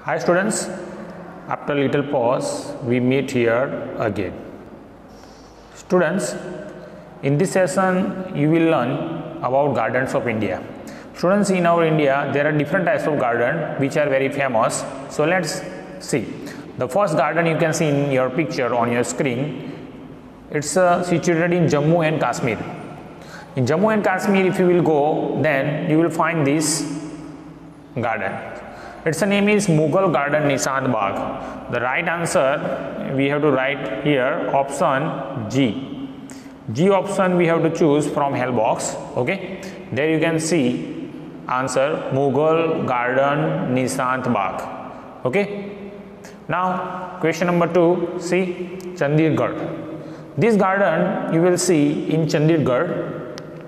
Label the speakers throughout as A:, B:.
A: Hi students, after a little pause we meet here again. Students, in this session you will learn about gardens of India. Students, in our India there are different types of garden which are very famous. So let's see. The first garden you can see in your picture on your screen. It's situated in Jammu and Kashmir. In Jammu and Kashmir, if you will go, then you will find this garden. Its name is Mughal Garden Nishant Bagh. The right answer we have to write here option G. G option we have to choose from hell box. Okay, there you can see answer Mughal Garden Nishant Bagh. Okay, now question number 2. See Chandigarh. This garden you will see in Chandigarh.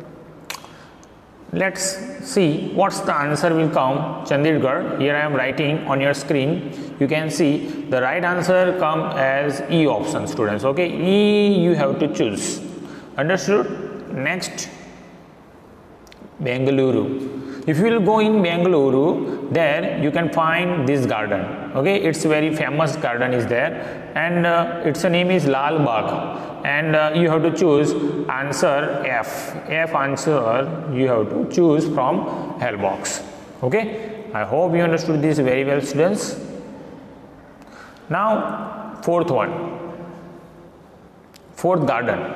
A: Let's see what's the answer will come. Chandigarh. Here I am writing on your screen. You can see the right answer come as E option, students. Okay, E you have to choose. Understood? Next, Bengaluru. If you will go in Bengaluru, there you can find this garden. Okay, it's a very famous garden is there, and its name is Lal Bagh. And you have to choose answer F. F answer you have to choose from hell box. Okay, I hope you understood this very well, students. Now fourth one, fourth garden.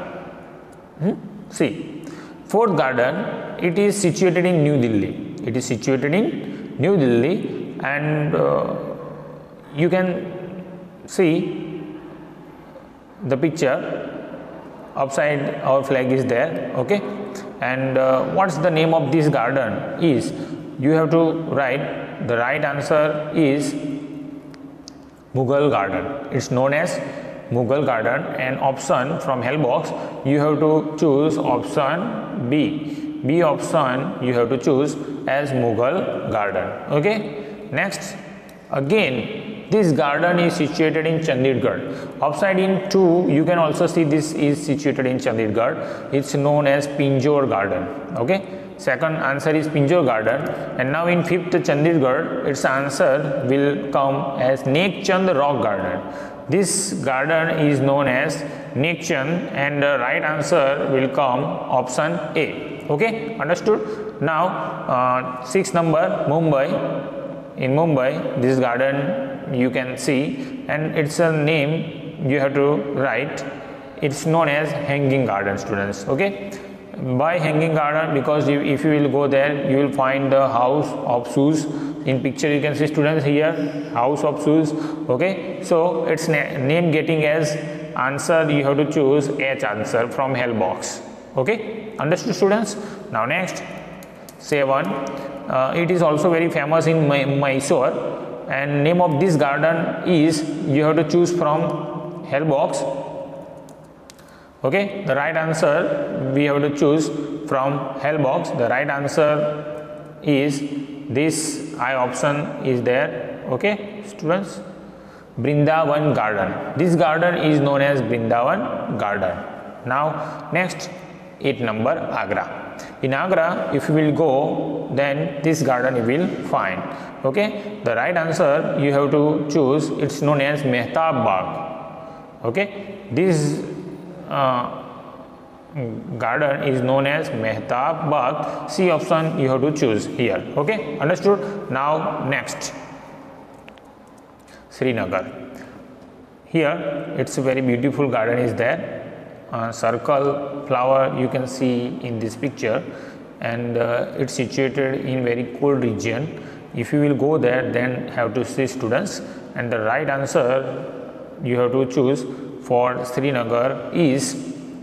A: See, fourth garden, it is situated in New Delhi. It is situated in New Delhi, and you can see the picture. Upside our flag is there. Okay, and what's the name of this garden is, you have to write the right answer is Mughal Garden. It's known as Mughal Garden, and option from hell box you have to choose option B. B option you have to choose as Mughal Garden. Okay, next, again this garden is situated in Chandigarh. Upside in 2 you can also see this is situated in Chandigarh. It's known as Pinjore Garden. Okay, second answer is Pinjore Garden. And now in 5th Chandigarh, its answer will come as Nekchand Rock Garden. This garden is known as Nekchand, and the right answer will come option A. Okay, understood? Now 6th number, Mumbai. In Mumbai, this garden you can see, and it's a name you have to write. It's known as Hanging Garden, students. Okay, by Hanging Garden because if you will go there, you will find the house of shoes. In picture you can see, students, here house of shoes. Okay, so its name getting as answer you have to choose H answer from hell box. Okay, understood, students? Now next, 7. It is also very famous in Mysore, and name of this garden is you have to choose from hell box. Okay, the right answer we have to choose from hell box. The right answer is this I option is there. Okay, students, Brindavan Garden. This garden is known as Brindavan Garden. Now next, 8 number, Agra. In Agra, if you will go, then this garden you will find. Okay, the right answer you have to choose. It's known as Mehtab Bagh. Okay, this garden is known as Mehtab Bagh. C option you have to choose here. Okay, understood? Now next, Srinagar. Here it's a very beautiful garden is there. Circle flower you can see in this picture, and it's situated in very cold region. If you will go there, then have to see, students, and the right answer you have to choose for Srinagar is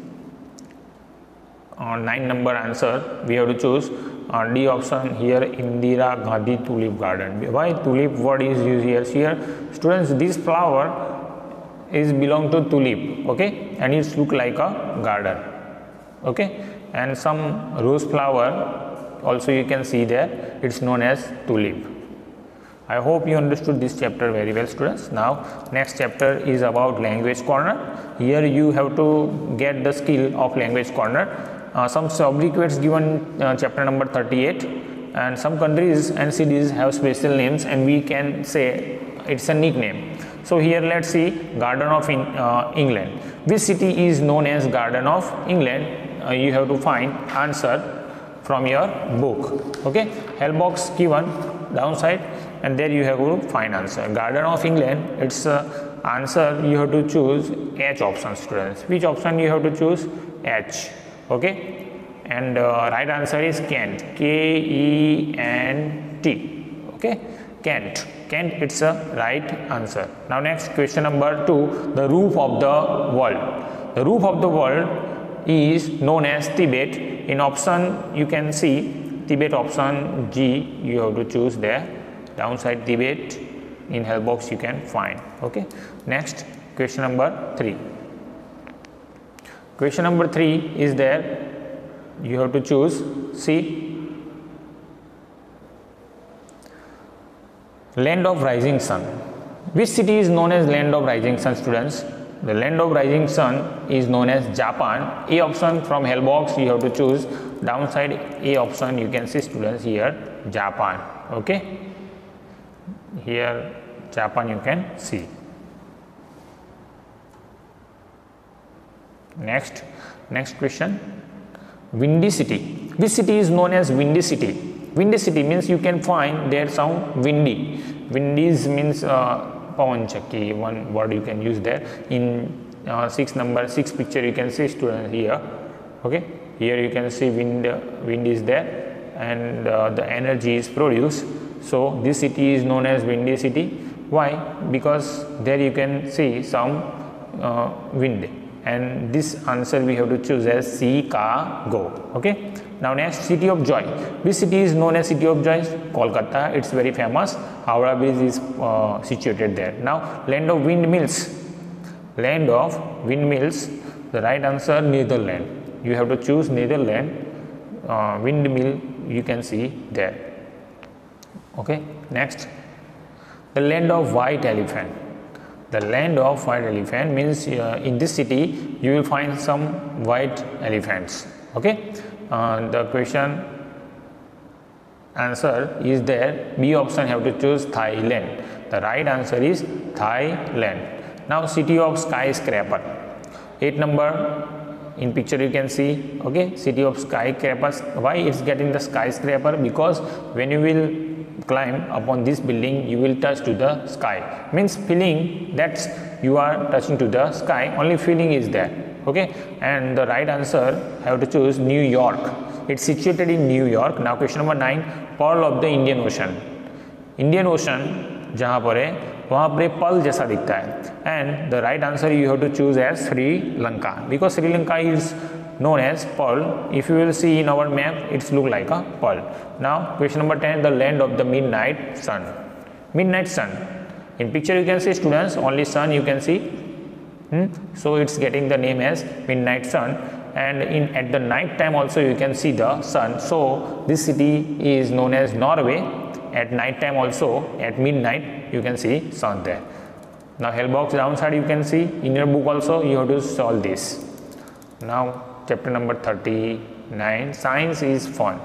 A: 9 number answer we have to choose D option here, Indira Gandhi Tulip Garden. Why tulip word is used here? Here, students, this flower is belong to tulip. Okay, and it's look like a garden. Okay, and some rose flower also you can see there. It's known as tulip. I hope you understood this chapter very well, students. Now next chapter is about language corner. Here you have to get the skill of language corner. Some subject given chapter number 38. and some countries and cities have special names and we can say it's a nickname. So here let's see Garden of England. Which city is known as Garden of England? You have to find answer from your book. Okay, help box given downside and there you have to find answer. Garden of England, it's answer you have to choose H option, students. Which option you have to choose? H. Okay, and right answer is Kent, K-E-N-T. okay, Kent, it's a right answer. Now next question number 2, the roof of the world. The roof of the world is known as Tibet. In option you can see Tibet, option G you have to choose there, downside Tibet. In help box you can find. Okay, next question number 3. Question number 3 is there, you have to choose C, land of rising sun. Which city is known as land of rising sun, students? The land of rising sun is known as Japan. A option from help box you have to choose, downside A option you can see, students, here Japan. Okay, here Japan you can see. Next question, windy city. Which city is known as windy city? Windy city means you can find there some windy. Windies means pawan chakki, one word you can use there. In number 6 picture you can see, students, here. Okay, here you can see wind is there and the energy is produced. So this city is known as windy city. Why? Because there you can see some wind, and this answer we have to choose as Chicago. Okay, now next, city of joy. Which city is known as city of joy? Kolkata, it's very famous. Howrah Bridge is situated there. Now land of windmills. Land of windmills, the right answer Netherlands. You have to choose Netherlands. Windmill you can see there. Okay, next, the land of white elephant. The land of white elephant means in this city you will find some white elephants. Okay, the question answer is there, B option have to choose Thailand. The right answer is Thailand. Now city of skyscraper, 8 number in picture you can see. Okay, city of skyscrapers. Why it's getting the skyscraper? Because when you will climb upon this building you will touch to the sky, means feeling that you are touching to the sky, only feeling is there. Okay, and the right answer have to choose New York. It's situated in New York. Now question number 9, pearl of the Indian Ocean. Indian Ocean जहाँ पर है वहाँ पर पल जैसा दिखता है, and the right answer you have to choose as Sri Lanka, because Sri Lanka is known as pearl. If you will see in our map, it's look like a pearl. Now question number 10, the land of the midnight sun. Midnight sun, in picture you can see, students, only sun you can see. So it's getting the name as midnight sun, and at the night time also you can see the sun. So this city is known as Norway. At night time also, at midnight you can see sun there. Now help box downside you can see, in your book also you have to solve this. Now chapter number 39, science is fun.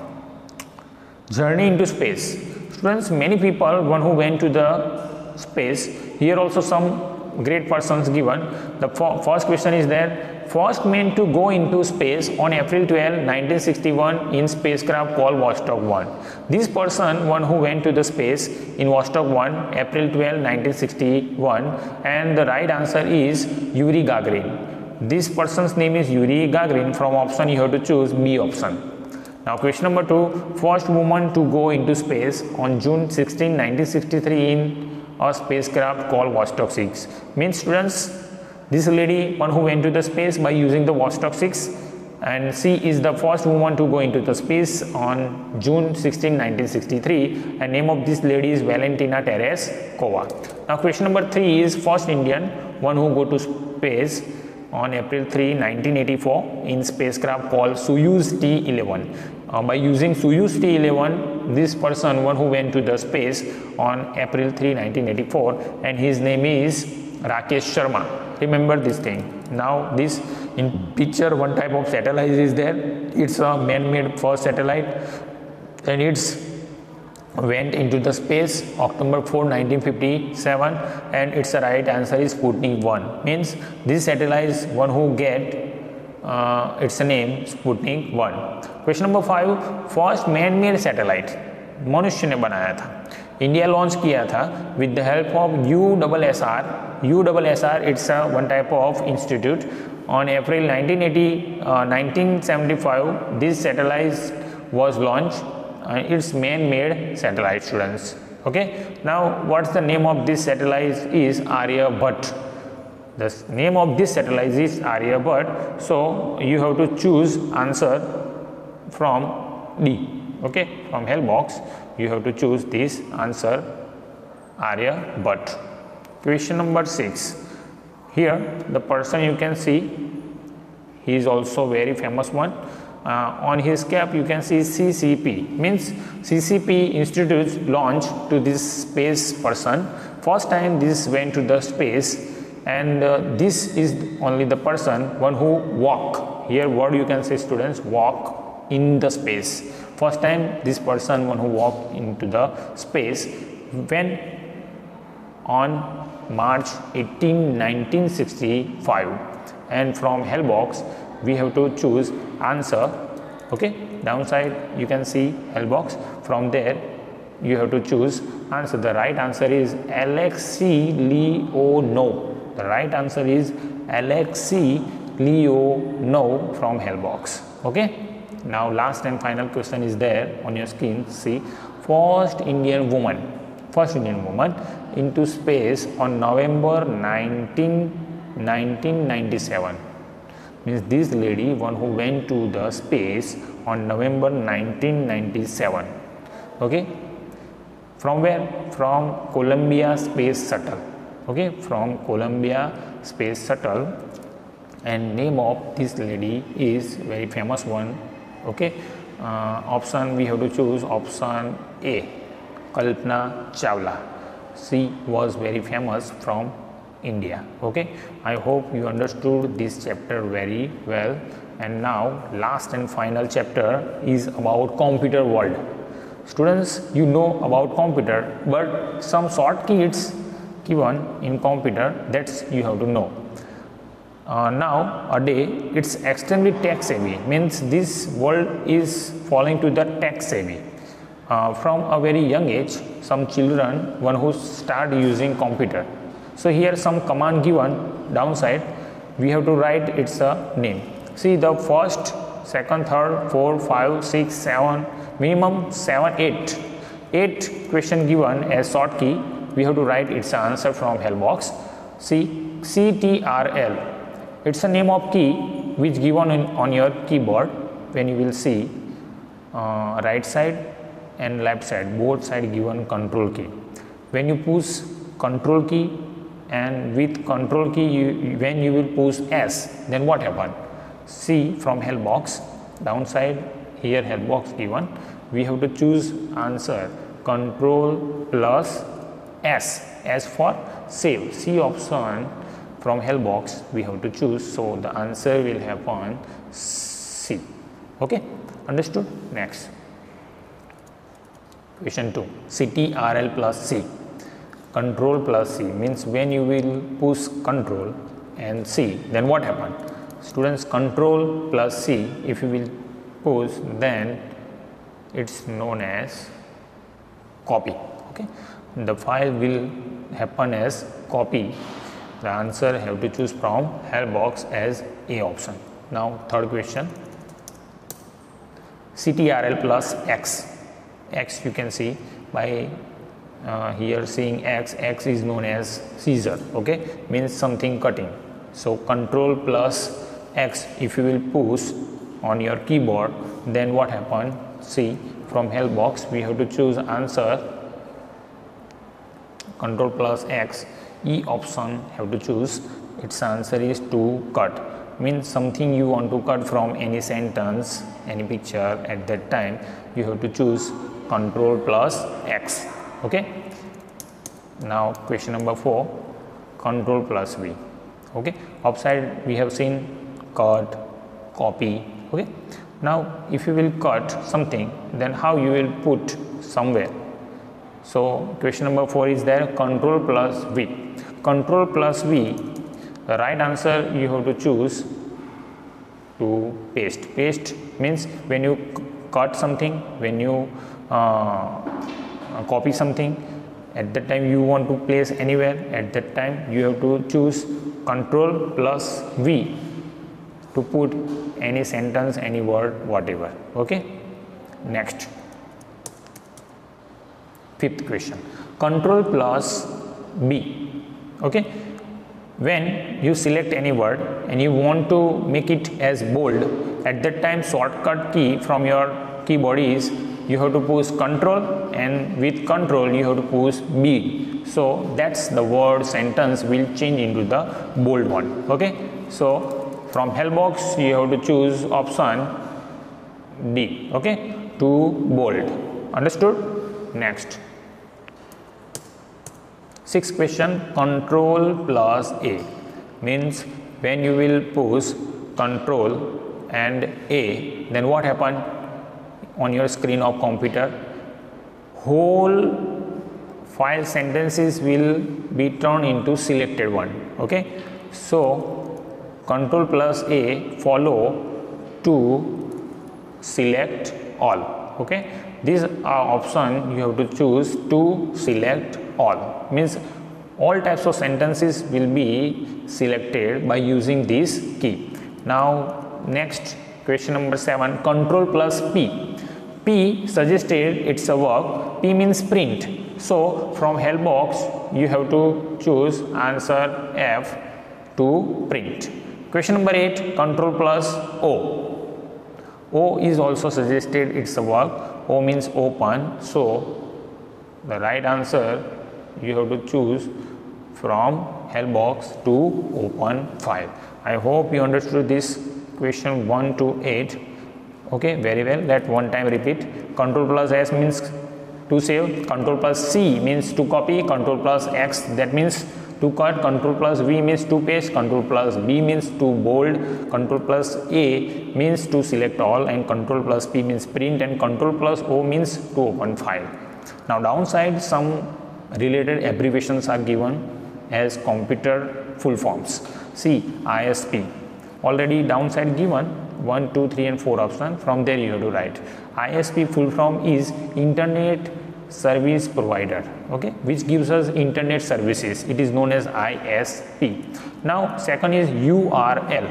A: Journey into space. Students, many people, one who went to the space, here also some great persons given. The first question is there, first man to go into space on April 12, 1961 in spacecraft called Vostok 1. This person, one who went to the space in Vostok 1, April 12, 1961, and the right answer is Yuri Gagarin. This person's name is Yuri Gagarin. From option you have to choose B option. Now question number 2, first woman to go into space on June 16, 1963 in a spacecraft called Vostok 6. Means, students, this lady, one who went to the space by using the Vostok 6, and she is the first woman to go into the space on June 16, 1963, and name of this lady is Valentina Tereshkova. Now question number 3 is first Indian, one who go to space on April 3, 1984 in spacecraft called Soyuz T-11. By using Soyuz T-11, this person, one who went to the space on April 3, 1984, and his name is Rakesh Sharma. Remember this thing. Now this in picture, one type of satellite is there. It's a man-made first satellite, and it's went into the space October 4, 1957, and its right answer is Sputnik 1. Means this satellite is one who get its name Sputnik 1. Question number 5, first man-made satellite मनुष्य ने बनाया था, India launch किया था with the help of USSR. USSR it's a one type of institute. On April 1975 this satellite was launched. It's man-made satellite, students. Okay, now what's the name of this satellite is Aryabhat. The name of this satellite is Aryabhat, so you have to choose answer from D. Okay, from hell box you have to choose this answer Aryabhat. Question number 6, here the person you can see, he is also very famous one. On his cap you can see CCP, means CCP institutes launched to this space person. First time this went to the space, and this is only the person one who walk. Here word you can say, students, walk in the space. First time this person one who walked into the space when on March 18, 1965, and from hell box we have to choose answer. Okay, downside you can see hell box, from there you have to choose answer. The right answer is Alexei Leonov. The right answer is Alexei Leonov from hell box. Okay, now last and final question is there on your screen. See, first Indian woman into space on November 19, 1997. Means this lady one who went to the space on November 1997. Okay, from where? From Columbia Space Shuttle. Okay, from Columbia Space Shuttle, and name of this lady is very famous one. Okay, option we have to choose option A, Kalpana Chawla. She was very famous from India. Okay, I hope you understood this chapter very well. And now last and final chapter is about computer world. Students, you know about computer, but some shortcuts given in computer, that's you have to know. Nowadays it's extremely tech savvy, means this world is falling to the tech savvy. From a very young age, some children one who start using computer. So here some command given downside, we have to write its name. See the first, second, third, 4, 5, 6, 7, minimum 7, 8 question given as short key. We have to write its answer from hell box. See CTRL, it's a name of key which given on your keyboard. When you will see right side and left side, both side given control key. When you push control key, and with control key when you will push S, then what happen? See from hell box, downside here hell box given, we have to choose answer control plus S, as for save. C option from hell box we have to choose, so the answer will happen C. Okay, understood? Next, question 2, CTRL plus C. Control plus C means when you will push control and C, then what happen? Students, control plus C if you will push, then it's known as copy. Okay, the file will happen as copy. The answer have to choose from hell box as A option. Now third question, CTRL plus X. X you can see by here seeing X is known as scissor. Okay, means something cutting. So control plus X if you will push on your keyboard, then what happen? See from hell box we have to choose answer control plus X. E option have to choose, its answer is to cut. Means something you want to cut from any sentence, any picture, at that time you have to choose control plus X. Okay, now question number 4, control plus V. Okay, upside we have seen cut, copy. Okay, now if you will cut something, then how you will put somewhere? So question number 4 is there, control plus V. Control plus V, the right answer you have to choose to paste. Paste means when you cut something, when you copy something, at that time you want to place anywhere, at that time you have to choose control plus V to put any sentence, any word, whatever. Okay, next, fifth question, control plus B. Okay, when you select any word and you want to make it as bold, at that time shortcut key from your keyboard is you have to push control, and with control you have to push B. So that's the word sentence will change into the bold one. Okay, so from help box you have to choose option D. Okay, to bold. Understood? Next, sixth question, control plus A means when you will push control and A, then what happen on your screen of computer? Whole file sentences will be turned into selected one. Okay, so control plus A follow to select all. Okay, these are option you have to choose to select all, means all types of sentences will be selected by using this key. Now next, question number 7, control plus P. P suggested it's a verb, P means print. So from help box you have to choose answer F, to print. Question number 8, control plus O. O is also suggested it's a verb, O means open. So the right answer you have to choose from help box to open file. I hope you understood this question 1 to 8. Okay, very well. That one time repeat. Control plus S means to save, control plus C means to copy, control plus X that means to cut, control plus V means to paste, control plus B means to bold, control plus A means to select all, and control plus P means print, and control plus O means to open file. Now downside, some related abbreviations are given as computer full forms. See, ISP already downside given 1, 2, 3 and 4 option. From there you have to write. ISP full form is Internet Service Provider, okay, which gives us internet services. It is known as ISP. Now second is URL.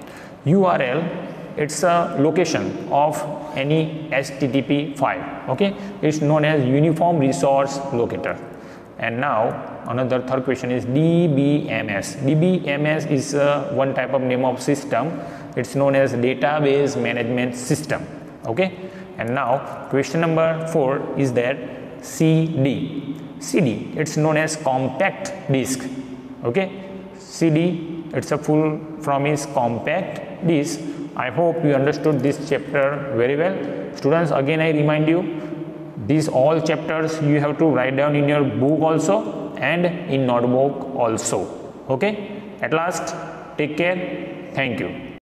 A: URL, it's a location of any HTTP file. Okay, it's known as Uniform Resource Locator. And now another third question is DBMS. DBMS is one type of name of system. It's known as Database Management System. Okay, and now question number 4 is that CD. CD, it's known as compact disk. Okay, CD, it's a full from is compact disk. I hope you understood this chapter very well. Students, again I remind you, these all chapters you have to write down in your book also and in notebook also. Okay, at last, take care. Thank you.